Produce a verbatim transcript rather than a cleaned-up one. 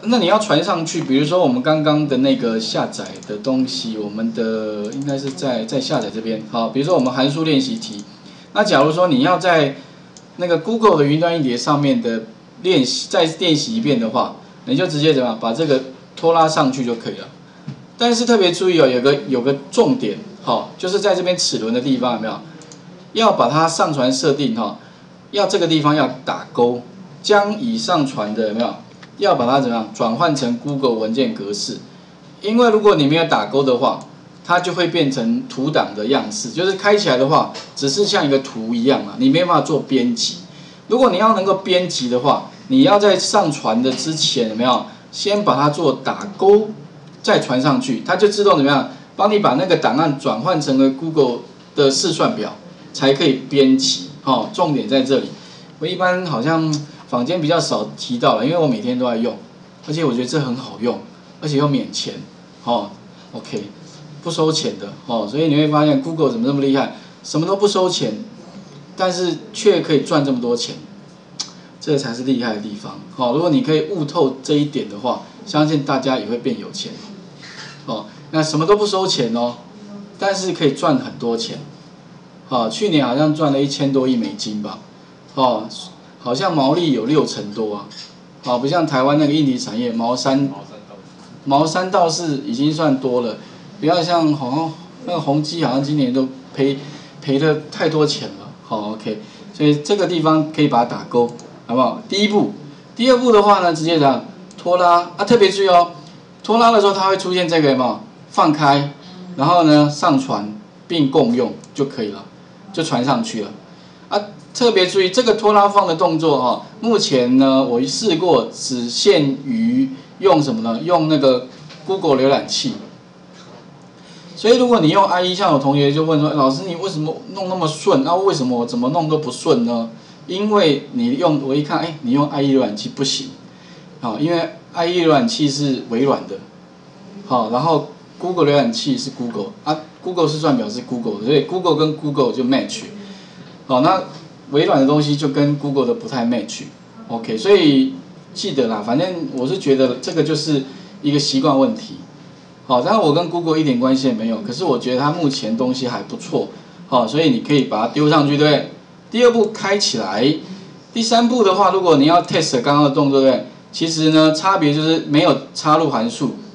那你要传上去，比如说我们刚刚的那个下载的东西，我们的应该是在在下载这边。好，比如说我们函数练习题，那假如说你要在那个 Google 的云端硬碟上面的练习再练习一遍的话，你就直接怎么样把这个拖拉上去就可以了。但是特别注意哦，有个有个重点，好，就是在这边齿轮的地方有没有？要把它上传设定哈，要这个地方要打勾，将已上传的有没有？要把它怎么样转换成 Google 文件格式？因为如果你没有打勾的话，它就会变成图档的样式，就是开起来的话，只是像一个图一样啊，你没办法做编辑。如果你要能够编辑的话，你要在上传的之前有没有先把它做打勾，再传上去，它就自动怎么样帮你把那个档案转换成为 Google 的试算表，才可以编辑。哦，重点在这里。我一般好像坊间比较少提到了，因为我每天都在用，而且我觉得这很好用，而且又免钱。哦 ，OK， 不收钱的。哦，所以你会发现 Google 怎么这么厉害，什么都不收钱，但是却可以赚这么多钱。这才是厉害的地方。好，如果你可以悟透这一点的话，相信大家也会变有钱。哦，那什么都不收钱哦，但是可以赚很多钱。好，去年好像赚了一千多亿美金吧。哦，好像毛利有六成多啊。好，不像台湾那个硬体产业毛三毛三倒是已经算多了，不要像好像那个宏基好像今年都赔赔了太多钱了。好 ，OK， 所以这个地方可以把它打勾。好不好？第一步，第二步的话呢，直接这样拖拉啊，特别注意哦，拖拉的时候它会出现这个有没有？放开，然后呢上传并共用就可以了，就传上去了。啊，特别注意这个拖拉放的动作哈、哦，目前呢我试过，只限于用什么呢？用那个 Google 浏览器。所以如果你用 I E， 像有同学就问说，老师你为什么弄那么顺？啊，为什么我怎么弄都不顺呢？因为你用我一看，哎，你用 I E 浏览器不行，好，因为 I E 浏览器是微软的，好，然后 Google 浏览器是 Google 啊 ，Google 试算表是 Google 的，所以 Google 跟 Google 就 match， 好，那微软的东西就跟 Google 的不太 match，OK， 所以记得啦，反正我是觉得这个就是一个习惯问题，好，当然我跟 Google 一点关系也没有，可是我觉得它目前东西还不错，好，所以你可以把它丢上去，对不对？第二步开起来，第三步的话，如果你要 test 刚刚的动作，对不对？其实呢，差别就是没有插入函数，